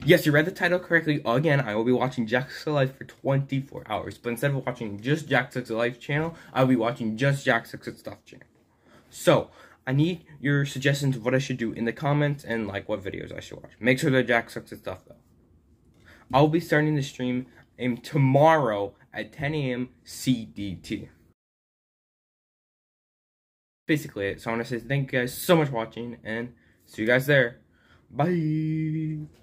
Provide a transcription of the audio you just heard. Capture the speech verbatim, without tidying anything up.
Yes, you read the title correctly. Again, I will be watching JackSucksAtLife for twenty-four hours. But instead of watching just JackSucksAtLife channel, I'll be watching just JackSucksAtStuff channel. So, I need your suggestions of what I should do in the comments and like what videos I should watch. Make sure they're JackSucksAtStuff though. I'll be starting the stream um, tomorrow at ten A M C D T. Basically it. So I want to say thank you guys so much for watching and see you guys there. Bye.